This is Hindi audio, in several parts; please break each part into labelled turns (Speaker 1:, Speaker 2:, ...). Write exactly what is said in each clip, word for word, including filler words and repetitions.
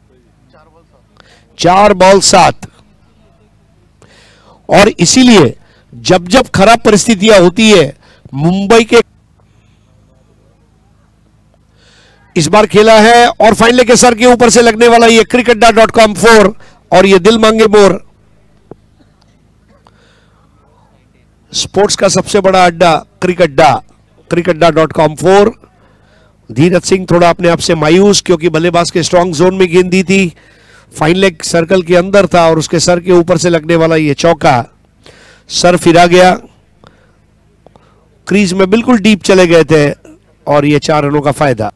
Speaker 1: चार बॉल सात। और इसीलिए जब जब खराब परिस्थितियां होती है मुंबई के, इस बार खेला है और फाइनल के सर के ऊपर से लगने वाला ये क्रिकेटडा डॉट कॉम फोर और ये दिल मांगे मोर स्पोर्ट्स का सबसे बड़ा अड्डा क्रिकेटडा, क्रिकेटडा dot com four. Dheeraj Singh थोड़ा अपने आप से मायूस क्योंकि बल्लेबाज के स्ट्रांग जोन में गेंद दी थी, फाइन लेग सर्कल के अंदर था और उसके सर के ऊपर से लगने वाला ये चौका, सर फिरा गया, क्रीज में बिल्कुल डीप चले गए थे और ये चार रनों का फायदा।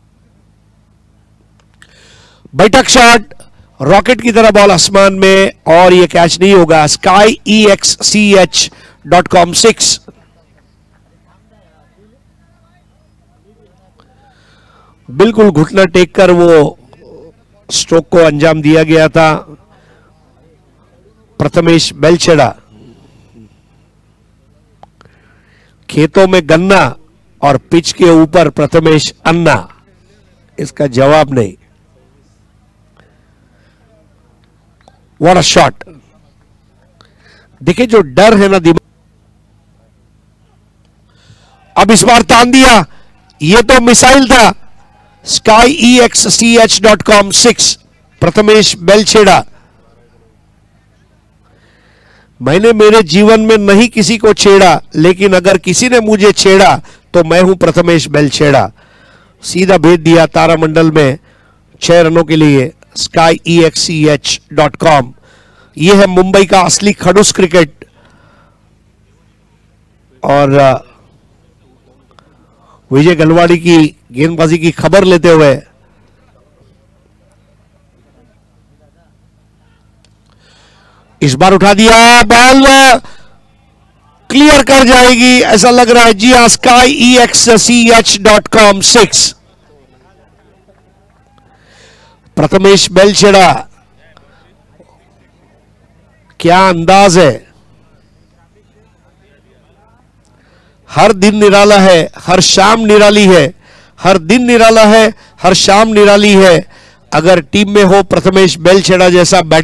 Speaker 1: बैठक शॉट, रॉकेट की तरह बॉल आसमान में और ये कैच नहीं होगा। Sky E X C H dot com six. बिल्कुल घुटना टेक कर वो स्ट्रोक को अंजाम दिया गया था। प्रथमेश बेलछेड़ा, खेतों में गन्ना और पिच के ऊपर प्रथमेश अन्ना, इसका जवाब नहीं। What a shot. देखिए जो डर है ना दिमाग, अब इस बार तान दिया, ये तो मिसाइल था। Sky E X C H dot com six, Prathamesh Belchada. मैंने मेरे जीवन में नहीं किसी को छेड़ा, लेकिन अगर किसी ने मुझे छेड़ा तो मैं हूं प्रथमेश बेलछेड़ा। सीधा भेज दिया तारामंडल में छह रनों के लिए sky E X C H dot com. यह है मुंबई का असली खड़ूस क्रिकेट। और विजय गलवाड़ी की गेंदबाजी की खबर लेते हुए इस बार उठा दिया, बॉल क्लियर कर जाएगी ऐसा लग रहा है। जी हां, sky E X C H dot com six, Prathamesh Belchada. क्या अंदाज है, हर दिन निराला है, हर शाम निराली है, हर दिन निराला है, हर शाम निराली है। अगर टीम में हो प्रथमेश बेलछेड़ा जैसा बैटर